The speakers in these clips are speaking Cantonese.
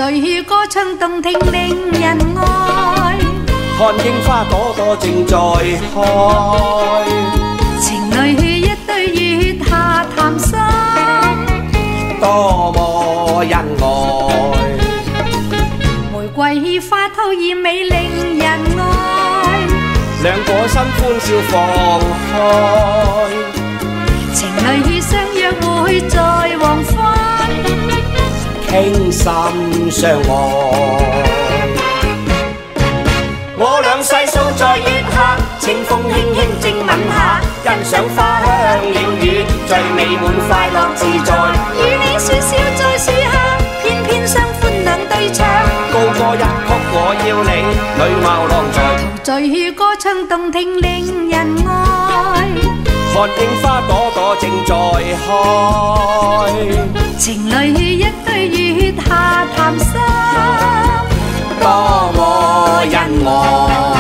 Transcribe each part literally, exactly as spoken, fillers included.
醉歌唱動聽令人愛， 看櫻花朵朵正在開， 情侶一對月下談心， 多麼恩愛。 玫瑰花吐豔美令人愛， 兩個心歡笑放開， 情侶相約會在黃昏， 傾心相愛。我倆細數在月下，清風輕輕正吻下，欣賞花香鳥語，最美滿快樂自在。 與你説笑在樹下，偏偏相歡兩對唱， 高歌一曲我要你，女貌郎才。 陶醉歌唱動聽令人愛， 看櫻花朵朵正在開， 情侶一對月下談心， 多麼恩愛。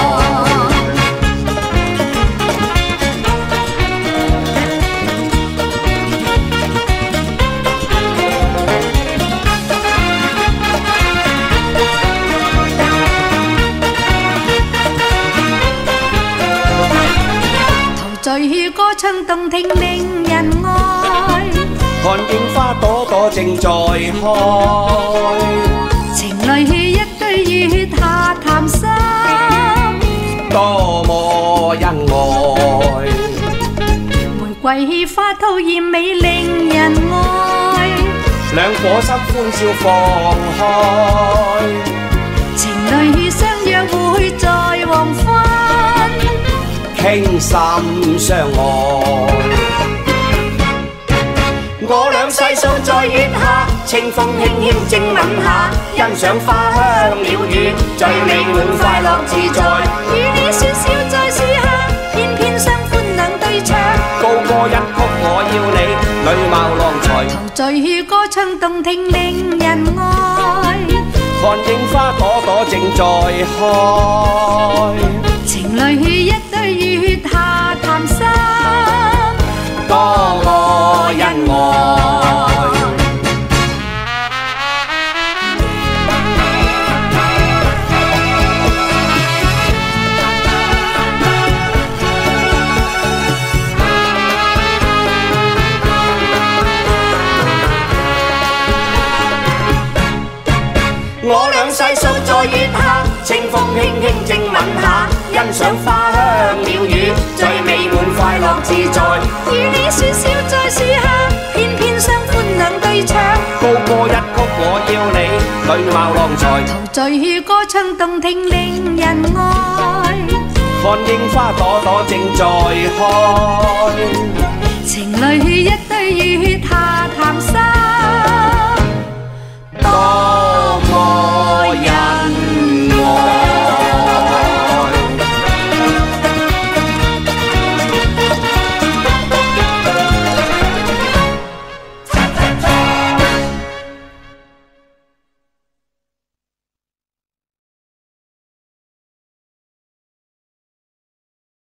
陶醉歌唱動聽令人愛， 看櫻花朵朵正在開， 情侶一對月下談心， 多麼恩愛。 玫瑰花吐豔美令人愛， 兩顆心歡笑放開， 情侶相約會在黃昏， 傾心相愛。我倆細數在月下，清風輕輕正吻下，欣賞花香鳥語，最美滿快樂自在。 與你説笑在樹下，偏偏相歡兩對唱， 高歌一曲我要你，女貌郎才。 陶醉歌唱動聽令人愛， 看櫻花朵朵正在開， 情侶一對月下談心， 多麼恩愛。我倆細數在月下，清風輕輕正吻下，欣賞花香鳥語，最美滿快樂自在。 與你説笑在樹下，偏偏相歡兩對唱， 高歌一曲我要你，女貌郎才。 陶醉歌唱動聽令人愛， 看櫻花朵朵正在開， 情侶一對月下談心，多